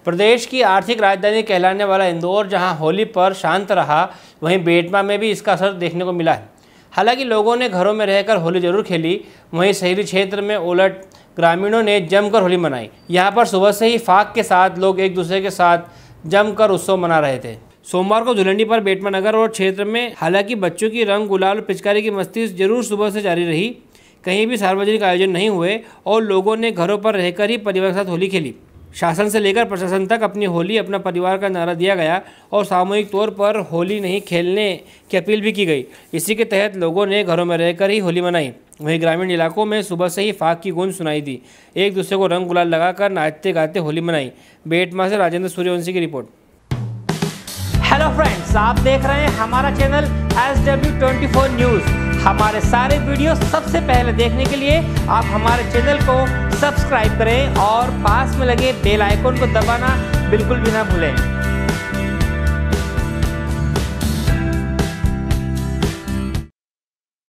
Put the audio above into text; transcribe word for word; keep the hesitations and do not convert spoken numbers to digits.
प्रदेश की आर्थिक राजधानी कहलाने वाला इंदौर जहां होली पर शांत रहा, वहीं बेटमा में भी इसका असर देखने को मिला है। हालांकि लोगों ने घरों में रहकर होली जरूर खेली, वहीं शहरी क्षेत्र में उलट ग्रामीणों ने जमकर होली मनाई। यहां पर सुबह से ही फाग के साथ लोग एक दूसरे के साथ जमकर उत्सव मना रहे थे। सोमवार को धुलंडी पर बेटमा नगर और क्षेत्र में हालांकि बच्चों की रंग, गुलाल और पिचकारी की मस्ती जरूर सुबह से जारी रही। कहीं भी सार्वजनिक आयोजन नहीं हुए और लोगों ने घरों पर रहकर ही परिवार के साथ होली खेली। शासन से लेकर प्रशासन तक अपनी होली अपना परिवार का नारा दिया गया और सामूहिक तौर पर होली नहीं खेलने की अपील भी की गई। इसी के तहत लोगों ने घरों में रहकर ही होली मनाई। वहीं ग्रामीण इलाकों में सुबह से ही फाग की गूंज सुनाई दी। एक दूसरे को रंग गुलाल लगाकर नाचते गाते होली मनाई। बेटमा से राजेंद्र सूर्यवंशी की रिपोर्ट। हेलो फ्रेंड्स, आप देख रहे हैं हमारा channel S W twenty four news. हमारे सारे वीडियो सबसे पहले देखने के लिए आप हमारे चैनल को सब्सक्राइब करें और पास में लगे बेल आइकन को दबाना बिल्कुल भी ना भूलें।